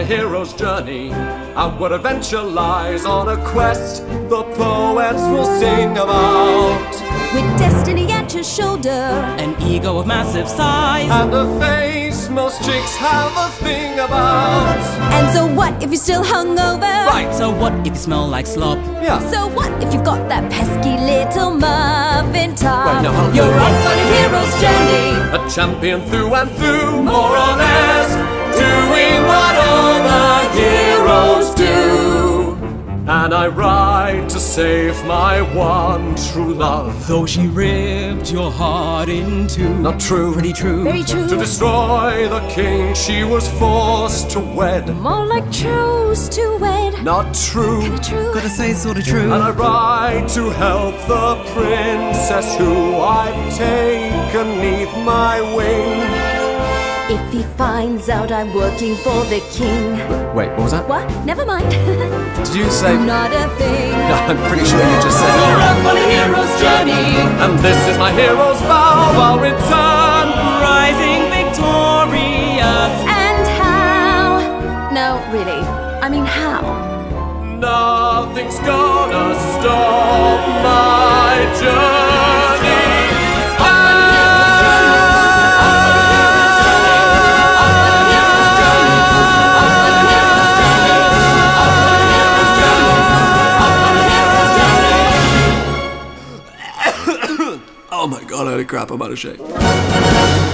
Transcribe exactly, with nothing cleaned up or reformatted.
hero's journey. Outward adventure lies on a quest the poets will sing about. With destiny at your shoulder, an ego of massive size, and a face most chicks have a thing about. And so what if you're still hungover? Right. So what if you smell like slop? Yeah. So what if you've got that pesky little muffin top? Wait, no, hold on. You're off on a hero's journey, A champion through and through, more or less, doing what all the heroes do. And I ride to save my one true love. Though she ripped your heart in two. Not true. Pretty true. very true. To destroy the king she was forced to wed. More like chose to wed. Not true. Kinda true. Gotta say sorta true. And I ride to help the princess who I've taken neath my wing. If he finds out I'm working for the king. Wait, what was that? What? Never mind. Did you say? Not a thing. No, I'm pretty sure you just said. You're off on a hero's journey, And this is my hero's vow. I'll return. rising victorious. And how? No, really. I mean, how? Nothing's gonna stop my journey. Oh my god, I had a crap, I'm out of shape.